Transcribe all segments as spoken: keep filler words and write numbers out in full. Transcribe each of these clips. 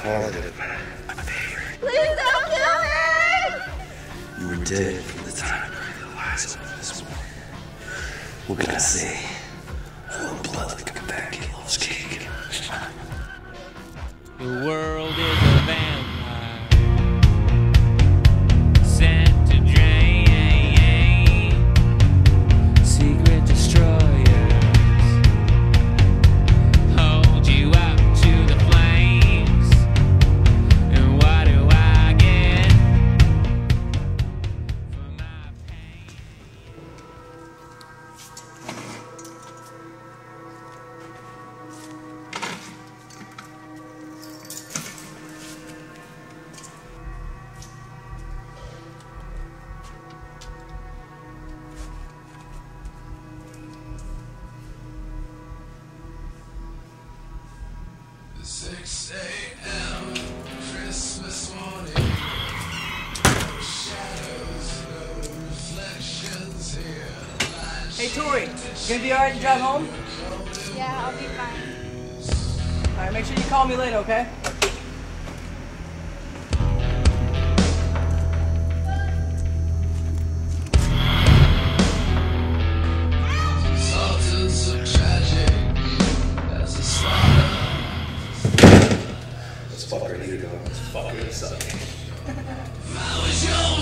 positive. Please don't kill me! You were dead from the time I breathed the lies over this morning. What can I say? Warm blood like a pancake loves cake. The world is a vampire sent to drain. Secret destroyers hold you up to the flames. And what do I get for my pain? six A M Christmas morning. No shadows, no reflections here. Hey Tori, you gonna be alright to drive home? Yeah, I'll be fine. Alright, make sure you call me later, okay? Sultans are tragic as a slaughter. This fucker need to go. This fucker is sucking. I was your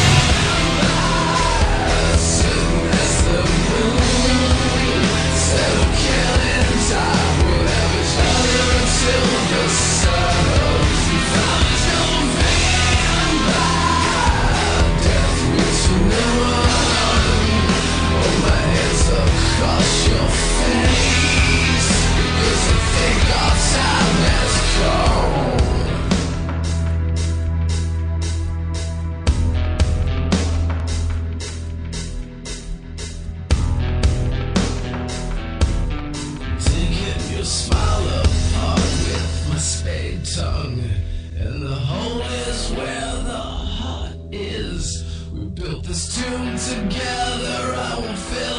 vampire, sitting as the moon. Instead of killing time, we'll have each other until the sun rose. I was your vampire, death meets no one. Hold my hands across your face, because I think our time has come. Taking your smile apart with my spade tongue, and the hole is where the heart is. We built this tomb together, I won't feel